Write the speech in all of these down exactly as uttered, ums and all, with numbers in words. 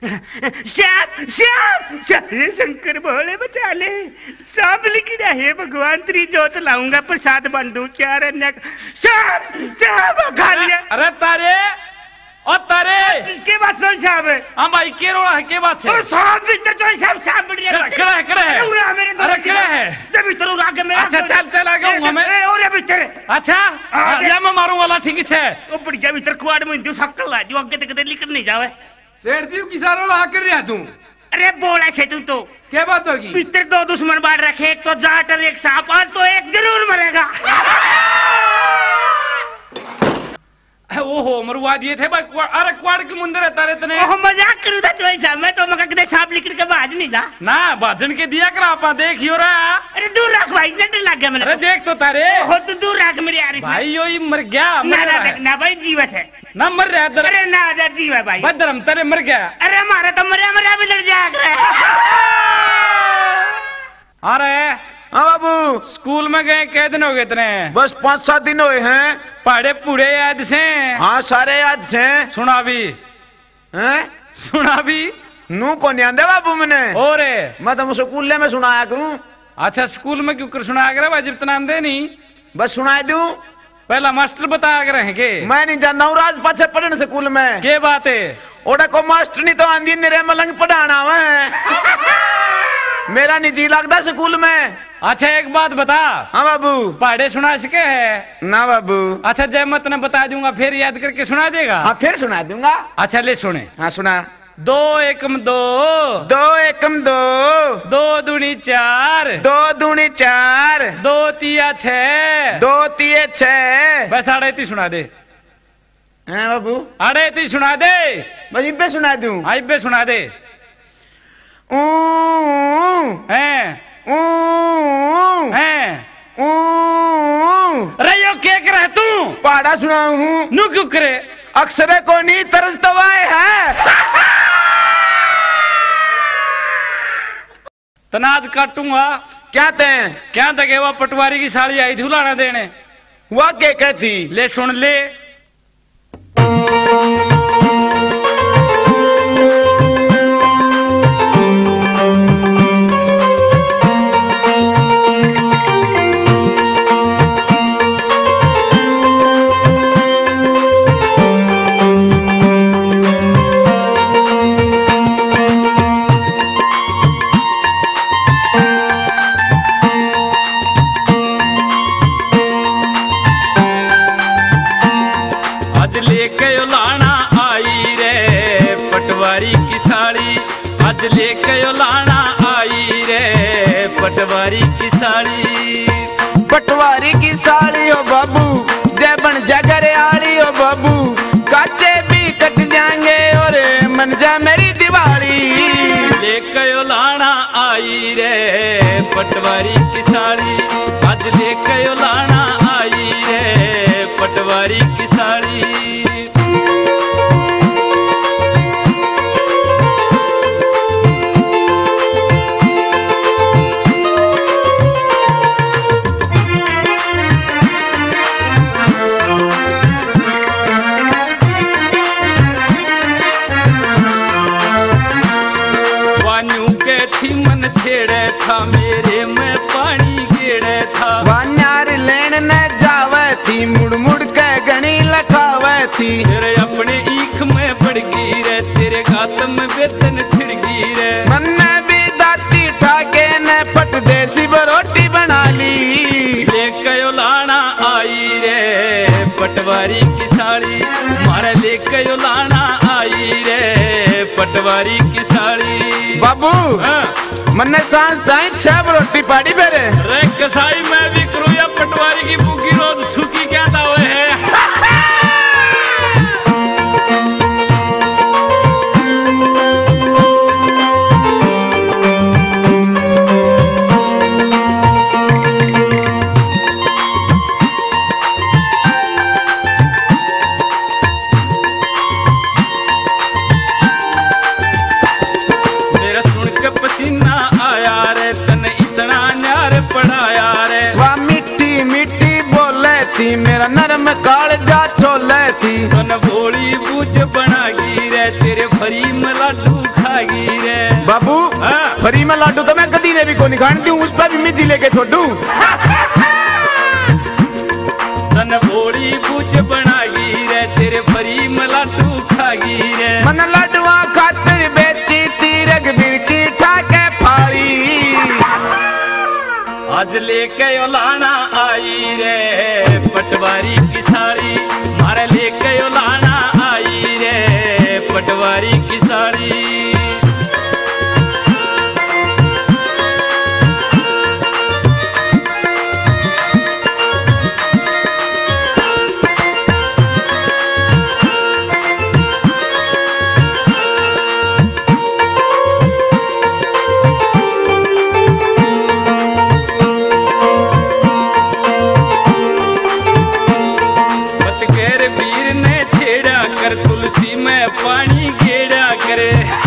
श्याम श्याम शंकर भोले बचा ले। सांप लिखी है भगवान तेरी जोत लाऊंगा प्रसाद बंदू चार श्याम श्याम खा लिया। अरे तारे और तारे के बात सुन श्याम हां भाई के रोड़ा है के बात है? और सांप भीतर तो श्याम सांप बढ़िया कड़ा है कड़ा है अरे कड़ा है जब भीतर उड़ा के मैं अच्छा चल चल आ गया हूं मैं और भीतर अच्छा या मैं मारूं वाला ठीक है ओ बढ़िया भीतर कुआड़ में दू शक्ल ला जो आगे तक निकल नहीं जावे। शेर जी किसा रोड़ा कर रहा तू? अरे बोला से तू तो क्या बात होगी? भीतर दो दुश्मन बांट रखे एक तो जाट और एक सांप आज तो एक जरूर मरेगा। ओहो मरुआ दिए थे भाई अरे क्वाड़ के मुंदर है तारे तने ओहो मजाक करू था तो ऐसा मैं तो मका के सांप लिखड़ के बाज नहीं जा ना बाजन के दिया करा आपा देखियो रहा। अरे दूर रख भाई डर लग गया मेरे। अरे देख तो तारे हो तू दूर रख मेरे यार भाई यो ही मर गया ना ना ना भाई जीवत है ना मर रहा है। अरे ना आजा जीव है भाई बदरम तारे मर गया। अरे हमारा तो मरिया मरिया भी लड़ जाएगा। अरे हाँ बाबू स्कूल में गए कै दिन हो गए इतने? बस पाँच सात दिन हुए हैं। पढ़े पूरे याद से? हाँ सारे याद से। सुना भी हैं? सुना भी नू को नहीं आंदे बाबू मैंने और मैं तो स्कूल में सुनाया करूं। अच्छा स्कूल में क्यों कर सुनाया करे भाई जितना आंदे नहीं बस सुनाई दूं। पहला मास्टर बताया करे हैं के मैं नहीं जानता हूँ राज पाछे पढ़ने स्कूल में के बात है ओड़ा को मास्टर नहीं तो आंधी निरे मलंग पढ़ाना है। मेरा नहीं जी लगता स्कूल में। अच्छा एक बात बता। हाँ बाबू पढ़े सुना सके है ना बाबू? अच्छा जय मत ने बता दूंगा फिर याद करके सुना देगा। हाँ फिर सुना दूंगा। अच्छा ले सुने। हाँ सुना। दो एकम दो दो एकम दो दो दूनी चार दो दूनी चार दो तिया छह दो तिये छह बस आड़े ती सुना दे। हाँ बाबू आड़े ती सुना दे बस इब्बे सुना दूं। हाँ इब्बे सुना दे। हैं हैं अरे यो क्या कर तू? पहाड़ा सुना हूँ। नू क्यों करे? अक्सरे को नहीं तरस दवाए है। तनाज काटूंगा क्या ते क्या तके वो पटवारी की साड़ी आई झूलाना देने वह क्या कहती ले सुन ले। आज लेके लाना आई रे पटवारी की साड़ी पटवारी की साड़ी ओ बाबू जय बन जगरे आड़ी ओ बाबू काचे भी कट जाएंगे और मन जा मेरी दिवाली। लेके लाना आई रे पटवारी की साड़ी आज लेके लाना आई रे पटवारी की साड़ी। मन छेड़े था मेरे में पानी गेड़े था वान्यार लेन न जावे थी मुड़ मुड़ के गणी लखावे थी तेरे अपने ईख में पड़ गई रे तेरे गात में वेतन छिड़ गई रे मन में भी दाती ठाके न पट देसी रोटी बना ली। लेके लाना आई रे पटवारी की साड़ी मारे लेके लाना आई रे पटवारी की साड़ी। बाबू मन्ने सांस ताई छह रोटी पाड़ी बेरे रे कसाई मैं भी करूँ या पटवारी की भूखी रोज छुकी क्या दावे है। मेरा नरम कालजा छोले थी मन भोली बूझ बना गी रे तेरे फरी में लाडू खागी रे बाबू फ्री में लाडू तो मैं कदी ने भी को नहीं खाने दूं, उस पर भी मैं जिले के छोड़ू तन बोली पूछ बनागी रे तेरे फ्री में लाडू खागी रे मन लाडवा खातिर बेची थी रघबीर की ठाके फाड़ी आज लेके लाना आई रे पटवारी की साड़ी मारे लेके लाना आई रे पटवारी की साड़ी पानी गेड़ा करे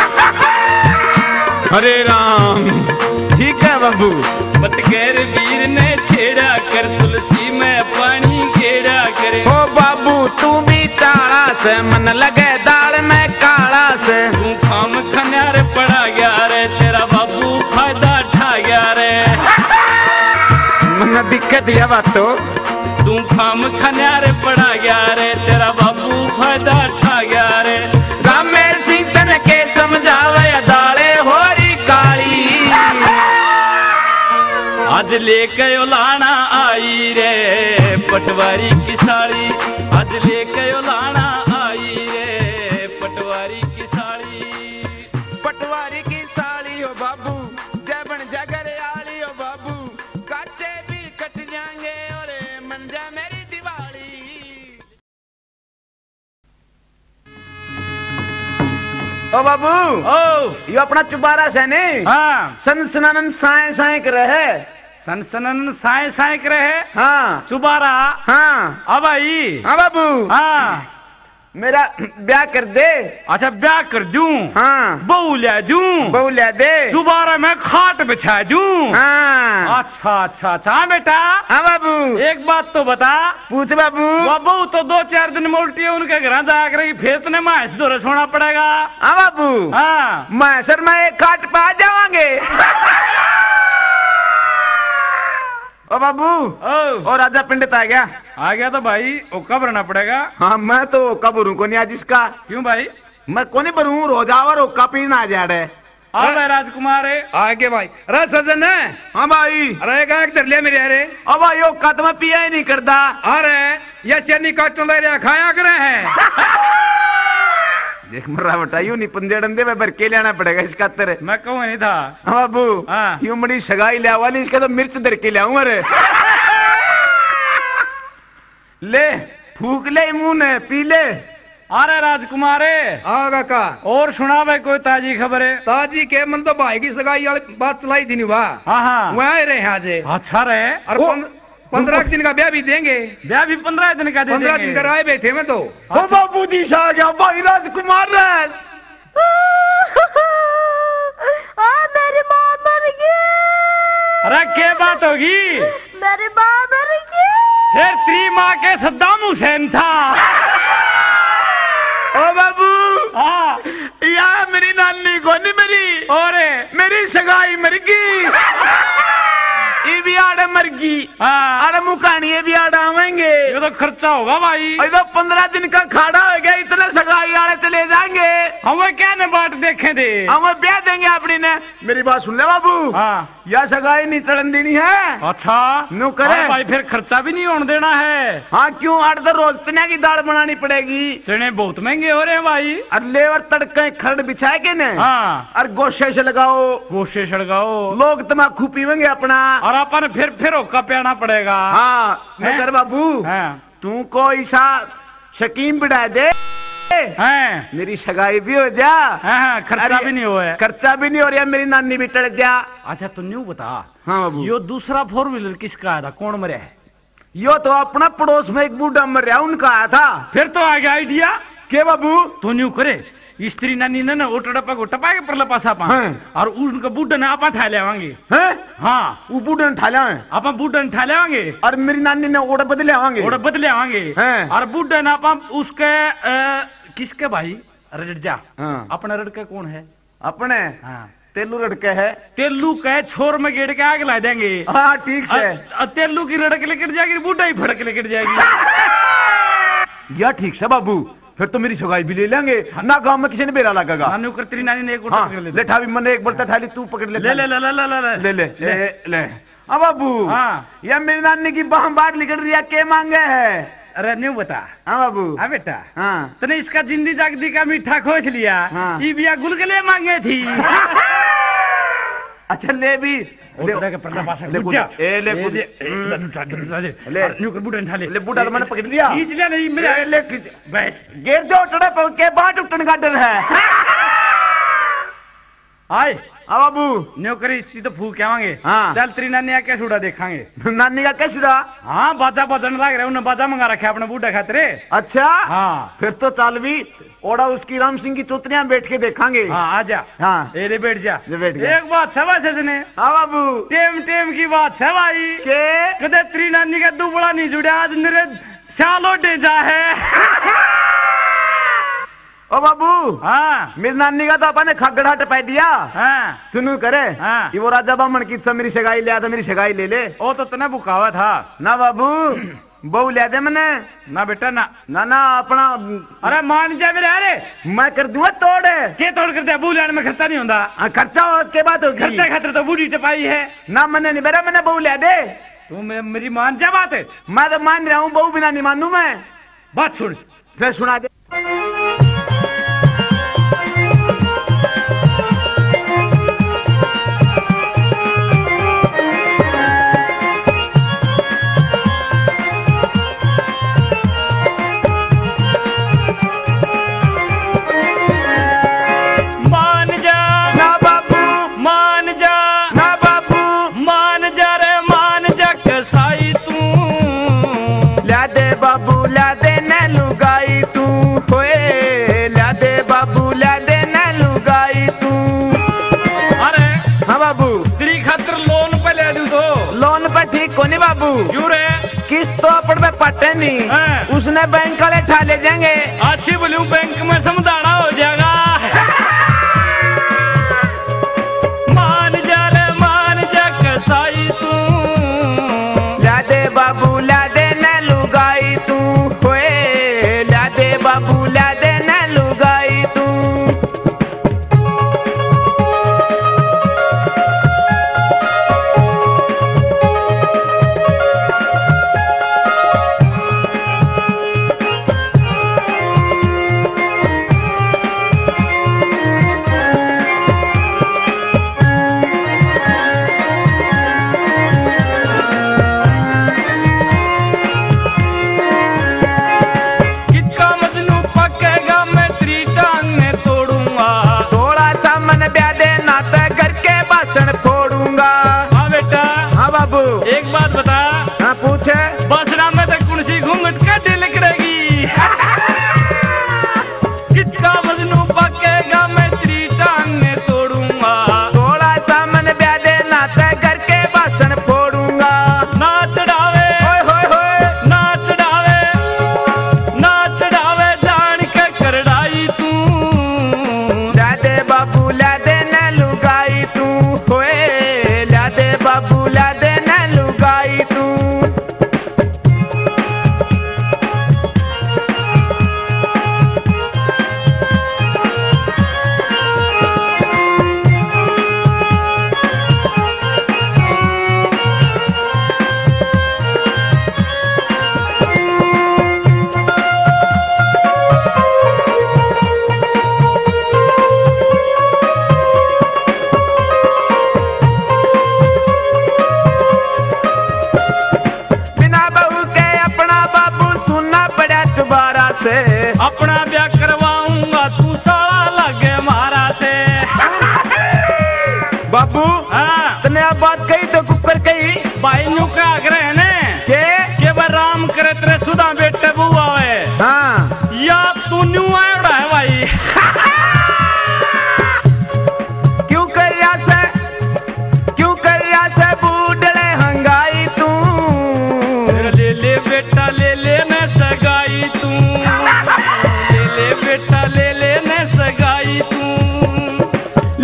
हरे राम ठीक है बाबू मतगैर वीर ने छेड़ा कर तुलसी में पानी गेड़ा करे ओ बाबू तू भी चाड़ा से मन लगे दाल में काला से तू खाम खन्यार पड़ा गया रे तेरा बाबू फायदा ठा गया रे मन दिक्कत यह बात तो तू खाम खन्यार पड़ा गया रे तेरा बाबू फायदा ठा गया रे रामेर सिंह तन के समझावे दाले होरी काली आज लेके लाना आई रे पटवारी की साड़ी आज लेके लाना आई रे पटवारी की साड़ी पटवारी की साड़ी हो बाबू जय बन जगर आली हो बाबू काचे भी कट जाएंगे और मन जा मेरी दिवाली ओ बाबू ओ यो अपना चुबारा से ने हाँ सनसनानन साए साए कर रहे सनसनन साए साए कर रहे हाँ चुबारा हाँ अब आई हाँ बाबू हाँ मेरा ब्याह कर दे अच्छा ब्याह कर दूं हाँ बहू ले दूं बहू ले दे चुबारा में खाट बिछा दूं हाँ अच्छा अच्छा अच्छा हाँ बेटा हाँ बाबू एक बात तो बता पूछ बाबू वो बहू तो दो चार दिन में उल्टी है उनके घर जाकर फिर तुमने मांस दो सोना पड़ेगा हाँ बाबू हाँ मैं सर मैं एक खाट पे आ जावांगे ओ बाबू ओ और राजा पंडित आ गया आ गया तो भाई वो कब रहना पड़ेगा हाँ मैं तो कब भरूं को नहीं आज इसका क्यों भाई मैं को नहीं भरूं रोजावर ओका पीना आ जा रहे हाँ भाई राजकुमार आगे भाई अरे सजन है हाँ भाई अरे का एक धर लिया मेरे अरे अब भाई ओका तो मैं पिया ही नहीं करता अरे ये चेनी काटने लग रहा खाया करे हैं देख मर्रा बेटा यूं नहीं पंजे डंडे में भर के लेना पड़ेगा इसका तेरे मैं कहूँ नहीं था हाँ बाबू हाँ। यूं बड़ी सगाई ले वाली इसका तो मिर्च धर के ले आऊं अरे ले फूक ले मुंह ने पी ले अरे राजकुमार आगा का और सुना भाई कोई ताजी खबर है ताजी के मन तो भाई की सगाई वाली बात चलाई थी नहीं वाह हाँ हाँ वह आए रहे आज अच्छा रहे और पंद्रह दिन का ब्याह भी देंगे ब्याह भी पंद्रह दिन का दे पंद्रह दिन का राय बैठे में तो ओ बाबू जी आ गया भाई राजकुमार राज मेरी माँ मर गई। अरे क्या बात होगी मेरी माँ मर गई। फिर तेरी माँ के सद्दाम हुसैन था ओ बाबू हाँ या मेरी नानी को नहीं मेरी और मेरी सगाई मर गई ये भी आड़े मर गई हाँ अरे मुकानी ये भी आड़े आवेंगे ये तो खर्चा होगा भाई तो पंद्रह दिन का खाड़ा हो गया इतने सगाई आड़े चले जाएंगे हम क्या ने बात देखे थे हम ब्याह देंगे अपनी ने मेरी बात सुन ले बाबू हाँ या सगाई नहीं चलन देनी है अच्छा नो करे हाँ भाई फिर खर्चा भी नहीं होने देना है हाँ क्यों आठ दर रोज चने की दाल बनानी पड़ेगी चने बहुत महंगे हो रहे हैं भाई और लेवर तड़के खरड़ बिछाए के ने हाँ और गोशे से लगाओ गोशे सड़गाओ लोग तमाकू पीवेंगे अपना और अपन फिर फिर होका पियाना पड़ेगा हाँ नगर बाबू हाँ तू कोई सा शकीम बिड़ा दे हैं मेरी सगाई भी हो जा हाँ हाँ खर्चा भी नहीं हुआ है खर्चा भी नहीं हो रहा मेरी नानी भी टल जा अच्छा तू न्यू बता हाँ बाबू यो दूसरा फोर व्हीलर किसका आया था कौन मरे है यो तो अपना पड़ोस में एक बूढ़ा मर रहा उनका आया था फिर तो आ गया आइडिया के बाबू तो न्यू करे स्त्री नानी ने ना वो टपा को टपा के परला पासा पा हाँ। और उनका बूढ़ा ने आपा ठा लेवांगे हैं हाँ वो बूढ़ा ठाला है आपा बूढ़ा ने ठा लेवांगे और मेरी नानी ने ओड़ा बदले आवांगे ओड़ा बदले आवांगे हैं। और बूढ़ा ने आपा उसके अ, किसके भाई रड़ जा हाँ। अपना रड़ का कौन है अपने हाँ तेलू रड़के है तेलू कहे छोर में गेड़ के आग ला देंगे। हाँ ठीक से। अ- अ- तेलू की रड़क लेकर जाएगी, बूढ़ा ही फड़क लेकर जाएगी। या ठीक से बाबू, फिर तो मेरी सगाई भी ले लेंगे ना, गांव में किसी ने बेरा लगेगा। नानी कर तेरी नानी ने एक हाँ, पकड़ ले ले ठावी मैंने एक बर्ता थाली तू पकड़ ले ले ले ले ले ले ले ले ले ले ले हाँ बाबू। हाँ। ये मेरी नानी की बाह बाहर निकल रही है, के मांगे है? अरे न्यू बता। हाँ बाबू। हाँ बेटा। हाँ तने इसका जिंदी जागदी का मीठा खोज लिया। हाँ। ई बिया गुलगुले मांगे थी। अच्छा ले भी ले उठा के पर्दा पास ले बुझा ए ले ए दे ले ले। न्यू कर बूढ़ा उठा ले ले बूढ़ा तो मैंने पकड़ लिया। खींच लिया नहीं मेरे ले ले खींच बस गिर जो टड़े पर के बाहर टूटने का डर है। आए हाँ बाबू। न्यू करी इसकी तो फूक आवांगे। हाँ। चल तेरी नानी आ कैसे उड़ा देखांगे। नानी का कैसे रहा? हाँ बाजा बजन लग रहा है, उन्हें बाजा मंगा रखा है अपने बूढ़े खातरे। अच्छा हाँ फिर तो चाल भी ओड़ा उसकी राम सिंह की चौतरियां बैठ के देखांगे। हाँ आजा। हाँ ए रे बैठ जा। ले बैठ गया। एक बात है भाई सजने। हाँ बाबू। टेम टेम की बात है भाई के कदे तेरी नानी का दुबड़ा नहीं जुड़ा, आज मेरे शालो डेजा है। ओ बाबू। हाँ मेरी नानी का तो अपन खगड़ा टपा दिया। हाँ सुनू करे हाँ। ये वो राजा बामन की सब मेरी सगाई ले आता, मेरी सगाई ले ले। ओ तो तने बुकावा था ना बाबू बहू ले दे मैंने। ना बेटा ना ना ना अपना अरे मान जा मेरे। अरे मैं कर दूंगा तोड़। के तोड़ कर दे, बूलाने में खर्चा नहीं होता। हाँ, खर्चा के बात होगी। खर्चा खातिर तो बूढ़ी टपाई है ना मैंने नहीं बेरा मैंने बहू ले दे। तू मे, मेरी मान जा बात है। मैं तो मान रहा हूँ, बहू बिना नहीं मानू मैं। बात सुन फिर सुना दे। किस्तों पर में पटे नहीं हाँ। उसने बैंक वाले ठा ले जाएंगे। अच्छी बोलूं बैंक में समझाना हो जाएगा। मान जा रे मान जा कसाई तू, ला दे बाबू ला दे न लुगाई तू, होए ला दे बाबू ला दे न लुगाई तू। एक बात बता। हाँ पूछे। बसरा में तो कुर्सी घूंघट का दिल करेगी। कितना मजनू पकेगा मैं तेरी टांग में तोड़ूंगा। थोड़ा सा मन ब्याह दे ना ते घर के बासन फोड़ूंगा। ना चढ़ावे होए होए होए ना चढ़ावे ना चढ़ावे जान के करड़ाई तू, ला दे बाबू ला दे न लुगाई तू, होए ला दे बाबू ला दे न लुगाई तू। अपना ब्याह करवाऊंगा तू साला लगे मारा से। बाबू हाँ तने आप बात कही तो कुकर कही भाई न्यू का आग्रह ने के के बार राम करे तेरे सुधा बेटे बुआ है। हाँ या तू न्यू आयोड़ा है भाई। क्यों कर रहा से क्यों कर रहा से बूढ़े हंगाई तू, ले ले बेटा ले ले न सगाई तू, ले ले बेटा ले ले न सगाई तू।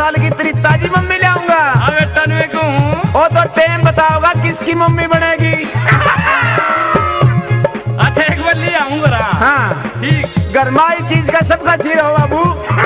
साल की तेरी ताजी मम्मी ले आऊंगा। अबे तनवे को ओ तो टाइम बताओगा किसकी मम्मी बनेगी। अच्छा एक बार ले आऊंगा। हाँ ठीक। गरमाई चीज का सबका सिर हो बाबू।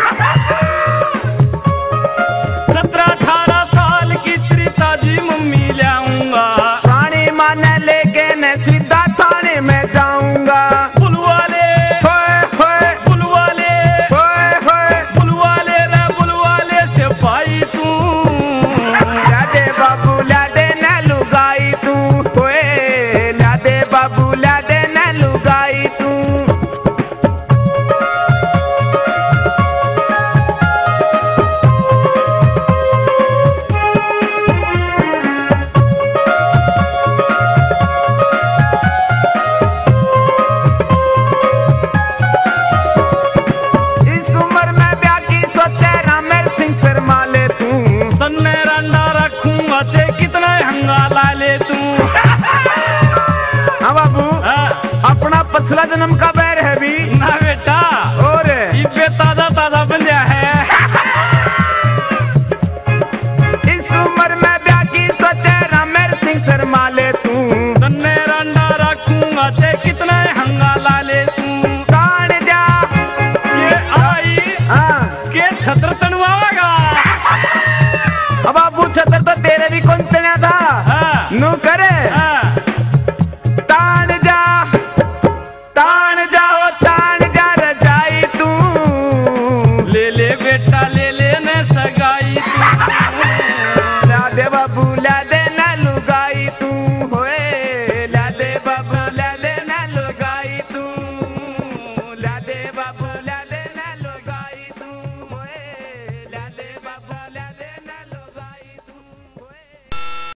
सत्रह अठारह साल की तेरी ताजी मम्मी ले आऊंगा। पानी माने लेके न सीधा थाने में जाऊंगा। बुलवाले होए होए बुलवाले होए होए बुलवाले रे बुलवाले से पाई तू। लादे बाबू लादे न लुगाई तू। होए लादे बाबू लादे न लुगाई तू। इस उम्र में ब्याह की सोचे रामेर सिंह शर्मा ले तू। तन्ने रंडा रखूंगा चे कितना हंगा ला ले तू। हाँ बाबू हाँ। अपना पिछला जन्म का